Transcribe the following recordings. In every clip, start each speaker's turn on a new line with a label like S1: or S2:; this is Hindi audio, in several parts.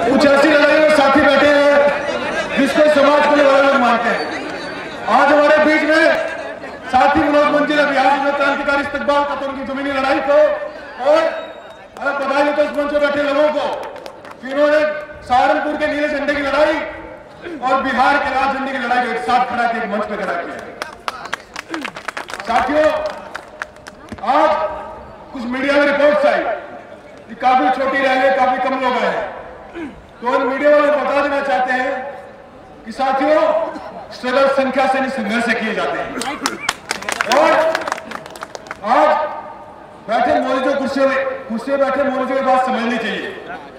S1: कुछ ऐसी लड़ाई में साथी बैठे हैं जिसको समाज को अलग अलग मानते हैं। आज हमारे बीच में साथी मनोज मंजिल बिहार में क्रांतिकारी इस्तकबाल का तो उनकी जमीनी लड़ाई को और बधाई देते उस मंच पर बैठे लोगों को कि इन्होंने सहारनपुर के नीले झंडे की लड़ाई और बिहार के लाल झंडे की लड़ाई को एक साथ खड़ा के एक मंच पर खड़ा किया। साथियों, आज कुछ मीडिया में रिपोर्ट्स आई कि काफी छोटी रैली, काफी कम लोग आए हैं, तो इन मीडिया वाले बता देना चाहते हैं कि साथियों स्ट्रगल संख्या से नहीं संघर्ष से किए जाते हैं। और आज बैठे मोदी जो कुर्सी में बैठे मोदी की बात समझनी चाहिए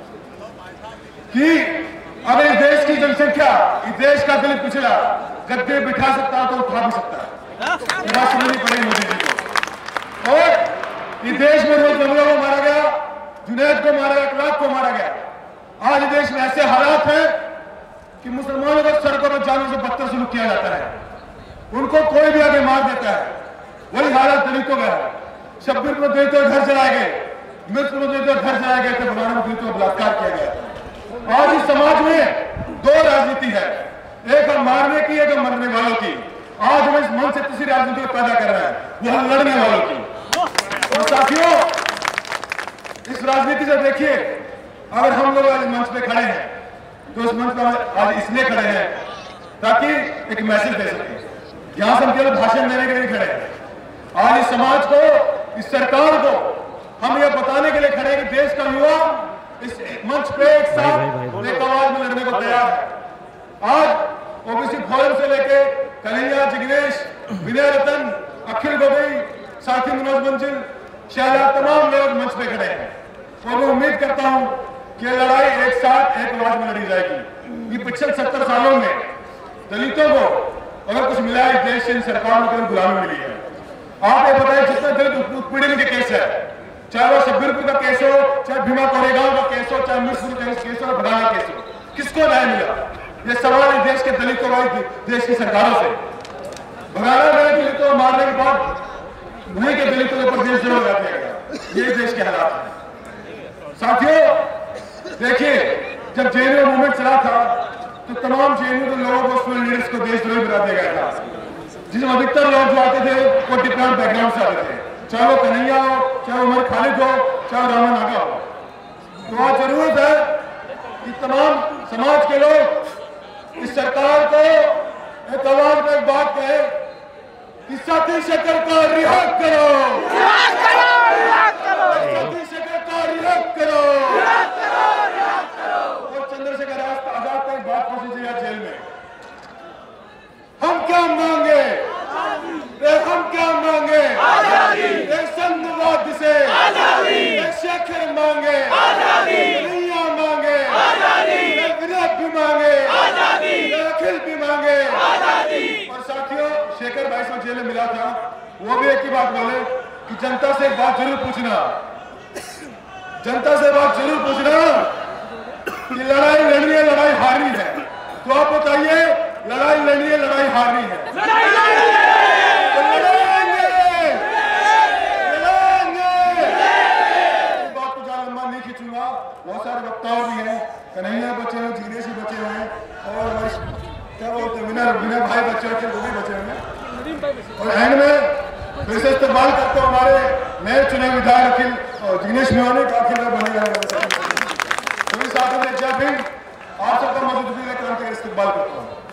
S1: कि अगर इस देश की जनसंख्या, इस देश का दलित पिछड़ा गद्दे बिठा सकता है तो उठा भी सकता है। ये बात समझनी पड़ेगी मोदी जी को। और इस देश में रोज जंगलों को मारा गया, जुनैद को मारा गया, इकलाक को मारा गया। आज देश में ऐसे हालात हैं कि मुसलमानों को सड़कों पर जाने से बदतर सुलूक किया जाता है, उनको कोई भी आगे मार देता है। वही हालत दलितों का है। शब्बीर को दलितों घर चलाए गए, मिर्च को दलितों घर चलाए गए थे, बुलाने में दलितों बलात्कार किया गया था। आज इस समाज में दो राजनीति है, एक हम मारने की, एक हम मरने वालों की। आज हम इस मन से तीसरी राजनीति को पैदा कर रहे हैं, वो हम लड़ने वालों की। और साथियों, इस राजनीति से देखिए, अगर हम लोग आज मंच पे खड़े हैं तो इस मंच पर आज इसलिए खड़े हैं ताकि एक मैसेज दे सके। यहां से हम केवल भाषण देने के लिए खड़े हैं। आज इस समाज को, इस सरकार को हम यह बताने के लिए खड़े हैं कि देश का युवा इस मंच पे एक साथ एक आवाज में लड़ने को तैयार है। आज ओबीसी फोरम से लेके कन्हैया, जिग्नेश, विनय रतन, अखिल गोगोई, साथी मनोज मंजिल, शहजाद, तमाम लोग मंच पे खड़े हैं। और मैं उम्मीद करता हूं कि लड़ाई एक साथ एक आवाज में लड़ी जाएगी। ये पिछले 70 सालों में दलितों को अगर कुछ मिला है, देश से इन सरकारों को गुलामी मिली है। आप ये बताइए, जितना दलित उत्पीड़न के केस है, चाहे वो शब्बीरपुर का केस हो, चाहे भीमा कोरेगांव का केस हो, चाहे मिर्चपुर का केस हो, भगाना केस हो, किसको न्याय मिला? ये सवाल है देश के दलितों का, देश की सरकारों से। भगाना गए दलितों मारने के बाद वहीं के दलितों के ऊपर देश द्रोह लगा दिया गया। ये देश के हालात हैं। साथियों देखिए, जब जेएनयू मूवमेंट चला था तो तमाम जेएनयू के लोगों को, स्टूडेंट लीडर्स को देशद्रोही बना दिया गया था, जिसमें अधिकतर लोग जो आते थे वो डिप्लोमा बैकग्राउंड से आते थे, चाहे वो कन्हैया हो, चाहे उमर खालिद हो, चाहे रामा नागा हो। तो आज जरूरत है कि तमाम समाज के लोग इस सरकार को एक आवाज में एक बात कहे कि सती शेखर को रिहा करो, सती शेखर को रिहा करो। और चंद्रशेखर आजाद को एक बात पूछनी चाहिए जेल में, हम क्या मांगे? हम क्या मांगे? संघवाद से शेखर मांगे, कन्हैया मांगे, विनय भी मांगे, अखिल भी मांगे। और साथियों, शेखर भाई से जेल में मिला था, वो भी एक ही बात बोले कि जनता से एक बात जरूर पूछना, जनता से बात जरूर पूछना कि लड़ाई लड़नी है, लड़ाई हारनी है। तो आप बताइए, लड़ाई लड़नी है, लड़ाई हारनी है? बात को ज्यादा लंबा नहीं खींचूंगा, बहुत सारे वक्ताओं भी हैं, कन्हैया बचे हुए, जिग्नेश भी बचे हुए हैं, और क्या बोलते हैं विनय भाई बचे हुए, वो भी बचे हुए हैं। और एंड में फिर से इस्तेमाल करते हमारे नए चुने विधायक अखिल और जिग्नेश मेवानी का अखिल बनेगा। सभी साथियों ने जय भीम, आप सबका मौजूदगी का इस्तेमाल करता हूँ।